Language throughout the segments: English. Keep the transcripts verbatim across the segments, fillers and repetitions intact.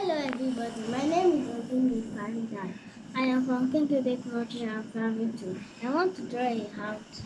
Hello everybody, my name is Ogunniyi Faridah. I am from Kinkade Culture and Primary two. I want to draw a house.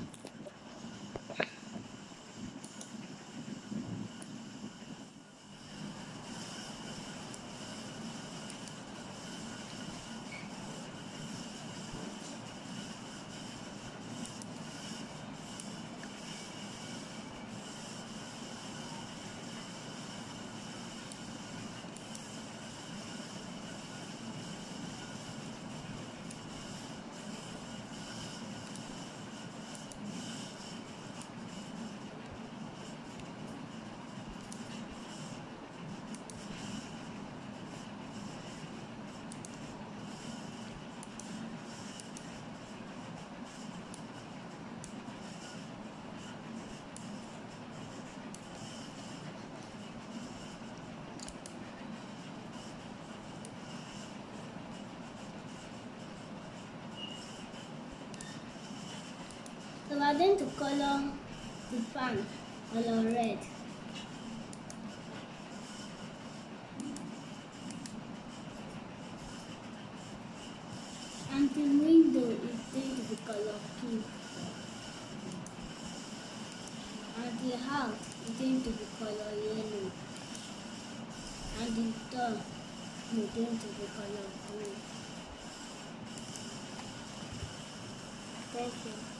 So we are going to color the fan color red. And the window is going to be color pink. And the house is going to be color yellow. And the door is going to be color blue. Thank you.